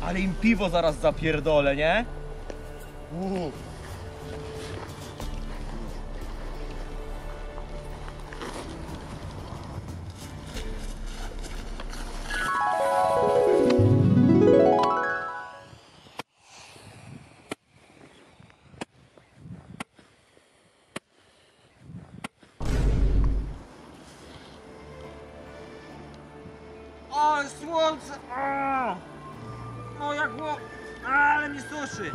Ale im piwo zaraz zapierdolę, nie? O, słońce! O, jak było... Ale mnie suszy!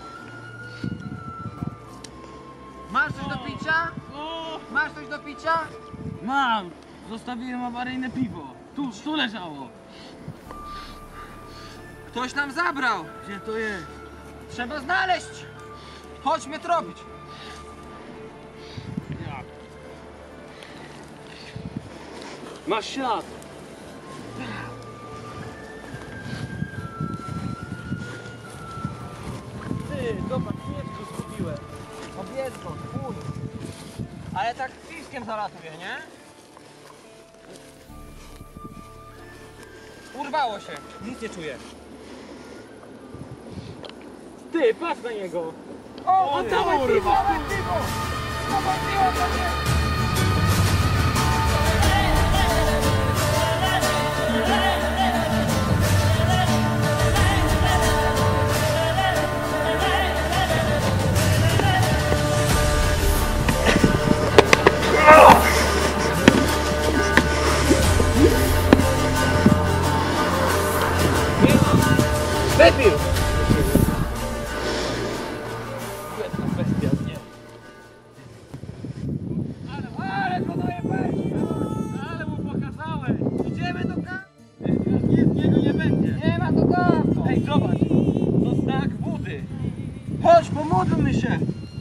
Masz coś do picia? Masz coś do picia? Mam! Zostawiłem awaryjne piwo. Tu leżało. Ktoś nam zabrał. Gdzie to jest? Trzeba znaleźć. Chodźmy to robić. Masz ślad. Ty, zobacz, pieczko zgubiłem. Powiedz go, chuj. Ale tak piskiem zalatuje, nie? Urwało się. Nic nie czuję. Ty, patrz na niego. O, dawaj piwo! Wypił! Ale go dojebałeś! Ale mu pokazałeś. Idziemy do kampy! Nic z niego nie będzie. Nie ma to kampy! Ej, zobacz! To znak wody! Chodź, pomódlmy się!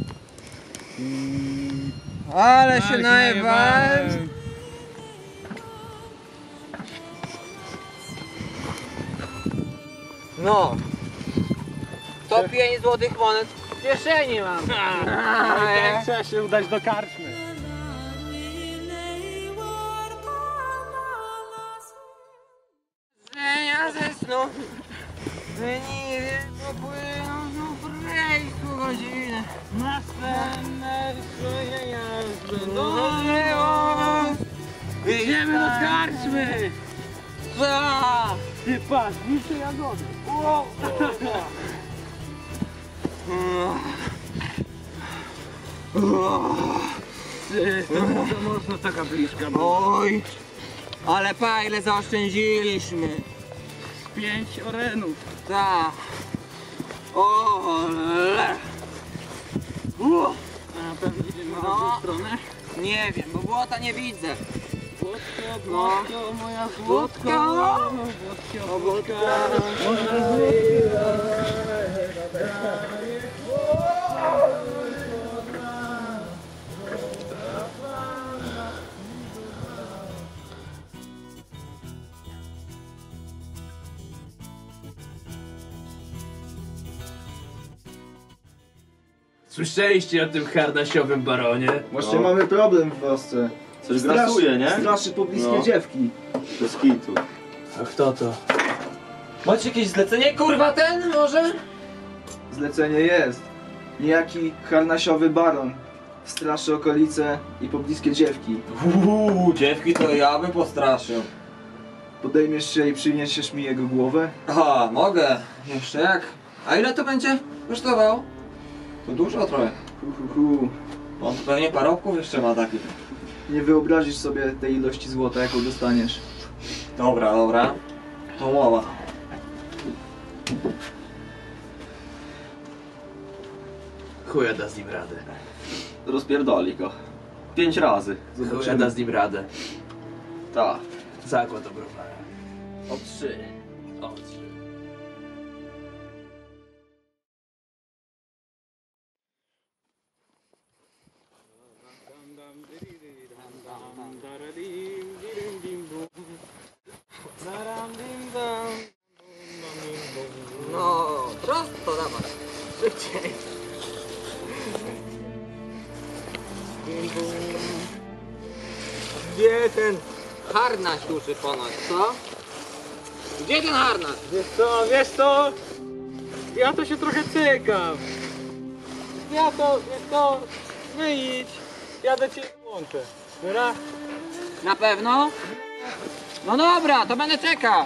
Ale się najebałem! No! To 5 złotych monet w kieszeni mam! Tak, trzeba się udać do karczmy. Żenia ze snu wyniwie popłyną znów rejsu godziny. Następne swoje jazdy do Idziemy do karczmy. za! Ty patrz, niższe jagody. Ty, to mocno taka bliska była. Oj! Ale pa, ile zaoszczędziliśmy! 5 orenów. Tak! Ole! A na pewno idziemy na No. tą stronę. Nie wiem, bo błota nie widzę. Włodko, Włodko, moja Włodko. Włodko, Włodko. Słyszeliście o tym harnasiowym baronie? Właśnie mamy problem w Polsce. Coś grasuje, nie? Straszy pobliskie No. dziewki. Bez kitu. A kto to? Macie jakieś zlecenie, kurwa, ten może? Zlecenie jest. Niejaki harnasiowy baron straszy okolice i pobliskie dziewki. Dziewki to ja bym postraszył. Podejmiesz się i przyniesiesz mi jego głowę? Aha, mogę. Jeszcze jak? A ile to będzie kosztowało? To dużo trochę. Hu. On to pewnie parobków jeszcze ma takich. Nie wyobrazisz sobie tej ilości złota, jaką dostaniesz. Dobra, dobra. To mowa. Chuja da z nim radę. Rozpierdoli go. 5 razy. Chuja da z nim radę. Tak. Zakład obrowara. O 3. O 3. No, prosto dawaj. Szybciej. Gdzie ten harnaś duży ponoć, co? Gdzie ten harnaś? Wiesz co? Ja to się trochę cykam. Wiesz co? Wyjdź. Ja do ciebie łączę. Dobra? Na pewno? No dobra, to będę czekał.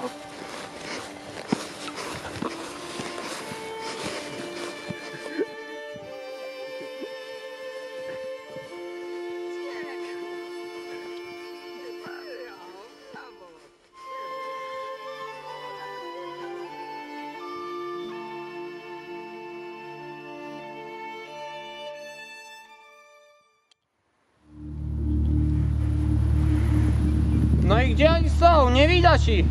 No i gdzie oni są? Nie widać ich.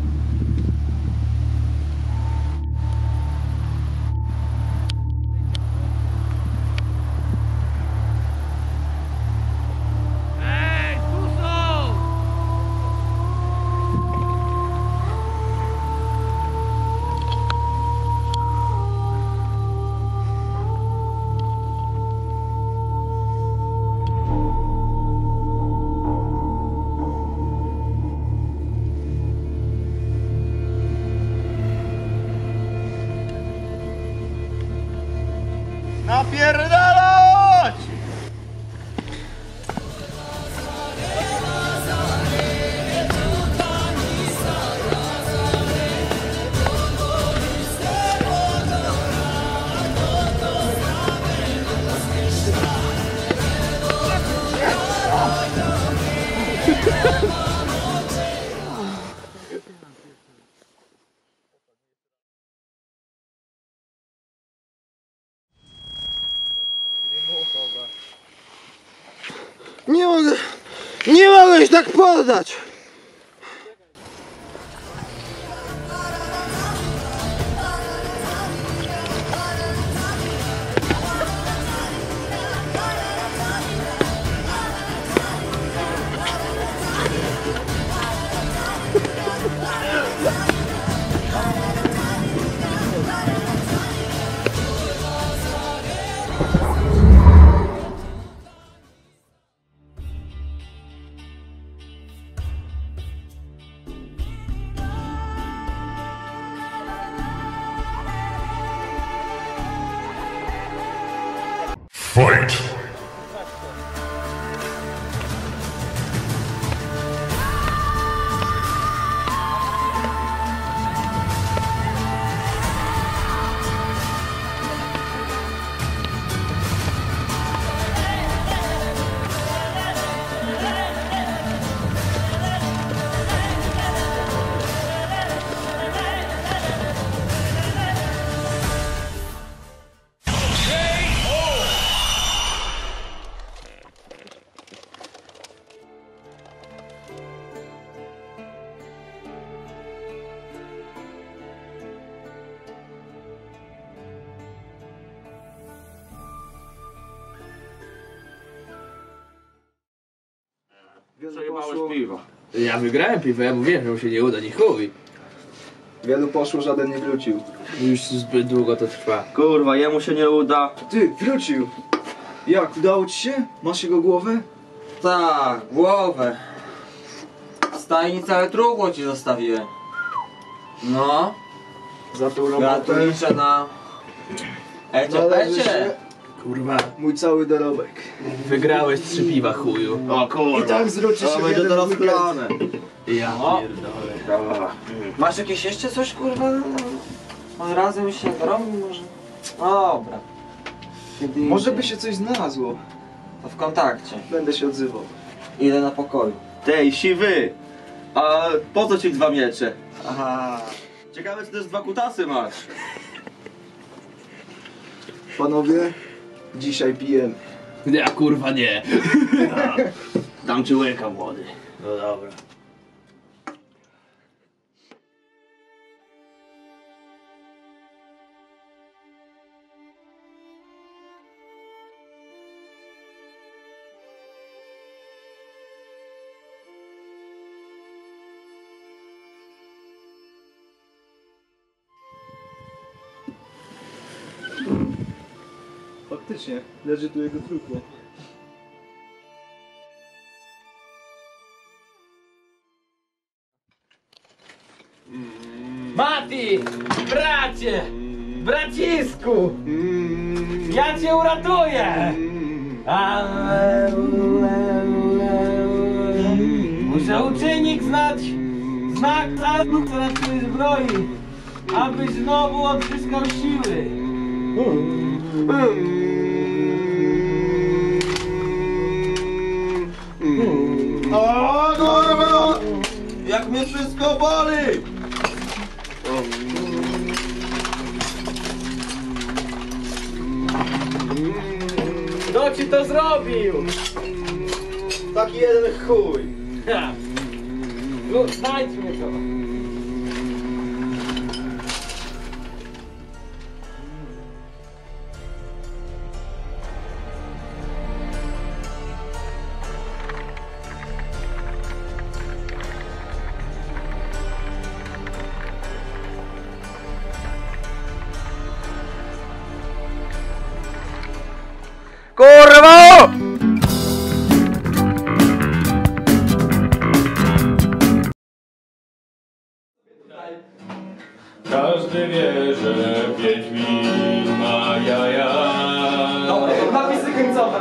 Ej, tu są! Napierdalać! Nie mogę się tak poddać! Fight! Przejebałeś piwo. Ja wygrałem piwo, ja mówiłem, że mu się nie uda, nie chuj. Wielu poszło, żaden nie wrócił. Już zbyt długo to trwa. Kurwa, jemu się nie uda. Ty, wrócił! Jak, udało ci się? Masz jego głowę? Tak, głowę. W stajni całe trugło ci zostawiłem. No, Za tą robotę gratuluję na... należy się Ecie. Kurwa, mój cały dorobek. wygrałeś 3 piwa, chuju. O kurwa. I tak zwróci się To w będzie jeden teraz weekend. plane. Ja O. pierdolę. Masz jakieś jeszcze coś, kurwa? Może razem się robi może? Dobra. Kiedy Może indziej. by się coś znalazło. To w kontakcie. Będę się odzywał. Idę na pokoju. Tej, siwy. A po co ci 2 miecze? Aha. Ciekawe, czy też 2 kutasy masz. Panowie, dzisiaj pijemy. Ja kurwa nie. Dam ci łyka, młody. No dobra. Faktycznie, leży tu jego trupło. Mati! Bracie! Bracisku! Ja cię uratuję! Muszę uczynić znać znak czarnu, który twojej zbroi, abyś znowu odzyskał siły. O kurwa! Jak mnie wszystko boli! Kto ci to zrobił? Taki jeden chuj! Ha. No, znajdź mnie to. Kurwa! Każdy wie, że Wiedźmin ma jaja. Napisy końcowe.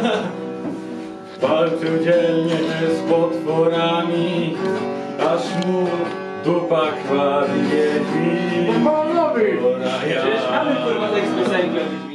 Walczył dzielnie z potworami, aż mu dupa krwawi Wiedźmin. Przecież mamy kurwa tekst piosenki o Wiedźminie.